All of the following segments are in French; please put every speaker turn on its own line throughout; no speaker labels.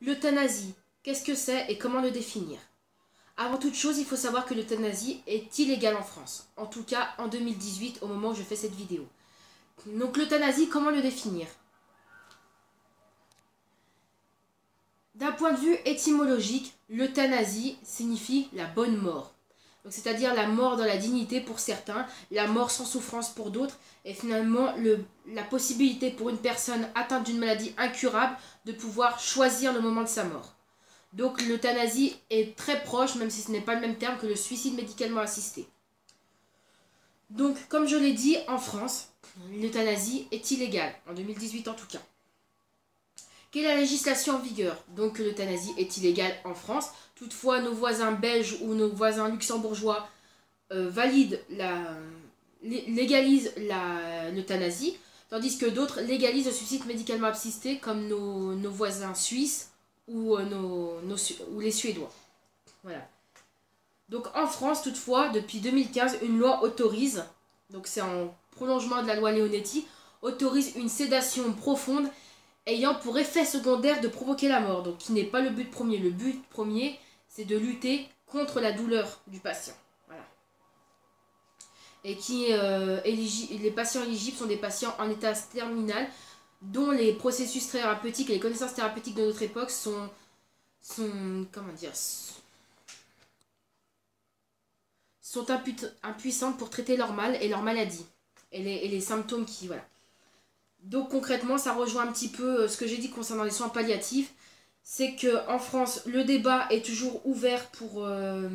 L'euthanasie, qu'est-ce que c'est et comment le définir? Avant toute chose, il faut savoir que l'euthanasie est illégale en France. En tout cas, en 2018, au moment où je fais cette vidéo. Donc l'euthanasie, comment le définir? D'un point de vue étymologique, l'euthanasie signifie la bonne mort. C'est-à-dire la mort dans la dignité pour certains, la mort sans souffrance pour d'autres, et finalement la possibilité pour une personne atteinte d'une maladie incurable de pouvoir choisir le moment de sa mort. Donc l'euthanasie est très proche, même si ce n'est pas le même terme que le suicide médicalement assisté. Donc comme je l'ai dit, en France, l'euthanasie est illégale, en 2018 en tout cas. Quelle est la législation en vigueur? Donc l'euthanasie est illégale en France. Toutefois, nos voisins belges ou nos voisins luxembourgeois légalisent l'euthanasie, tandis que d'autres légalisent le suicide médicalement assisté, comme nos voisins suisses ou les Suédois. Voilà. Donc en France, toutefois, depuis 2015, une loi autorise, donc c'est en prolongement de la loi Leonetti, autorise une sédation profonde ayant pour effet secondaire de provoquer la mort, donc qui n'est pas le but premier. Le but premier, c'est de lutter contre la douleur du patient. Voilà. Et les patients éligibles sont des patients en état terminal dont les processus thérapeutiques et les connaissances thérapeutiques de notre époque sont impuissantes pour traiter leur mal et leur maladie et les symptômes qui... Voilà. Donc concrètement, ça rejoint un petit peu ce que j'ai dit concernant les soins palliatifs. C'est qu'en France, le débat est toujours ouvert pour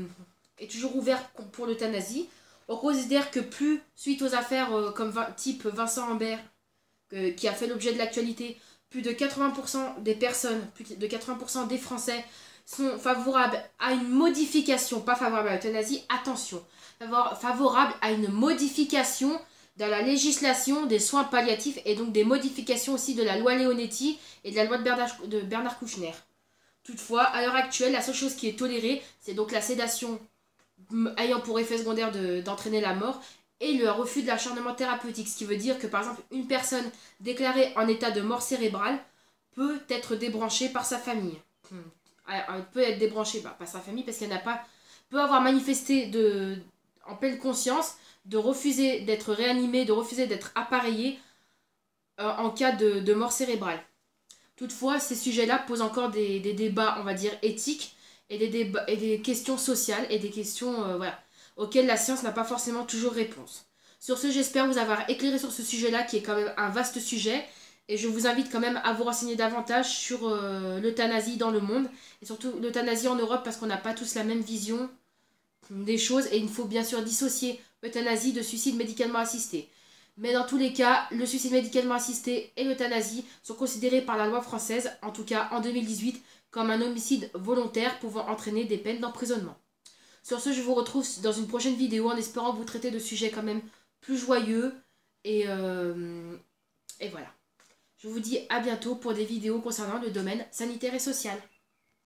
l'euthanasie. On considère que plus, suite aux affaires comme type Vincent Ambert, qui a fait l'objet de l'actualité, plus de 80% des personnes, plus de 80% des Français sont favorables à une modification, pas favorables à l'euthanasie, attention, favorables à une modification dans la législation des soins palliatifs et donc des modifications aussi de la loi Leonetti et de la loi de Bernard Kouchner. Toutefois, à l'heure actuelle, la seule chose qui est tolérée, c'est donc la sédation ayant pour effet secondaire d'entraîner la mort et le refus de l'acharnement thérapeutique. Ce qui veut dire que par exemple, une personne déclarée en état de mort cérébrale peut être débranchée par sa famille. Elle peut être débranchée par sa famille parce qu'elle n'a pas... peut avoir manifesté en pleine conscience de refuser d'être réanimé, de refuser d'être appareillé en cas de mort cérébrale. Toutefois, ces sujets-là posent encore des débats, on va dire, éthiques et des questions sociales et des questions auxquelles la science n'a pas forcément toujours réponse. Sur ce, j'espère vous avoir éclairé sur ce sujet-là qui est quand même un vaste sujet et je vous invite quand même à vous renseigner davantage sur l'euthanasie dans le monde et surtout l'euthanasie en Europe parce qu'on n'a pas tous la même vision des choses et il faut bien sûr dissocier euthanasie de suicide médicalement assisté. Mais dans tous les cas, le suicide médicalement assisté et l'euthanasie sont considérés par la loi française, en tout cas en 2018, comme un homicide volontaire pouvant entraîner des peines d'emprisonnement. Sur ce, je vous retrouve dans une prochaine vidéo en espérant vous traiter de sujets quand même plus joyeux et voilà. Je vous dis à bientôt pour des vidéos concernant le domaine sanitaire et social.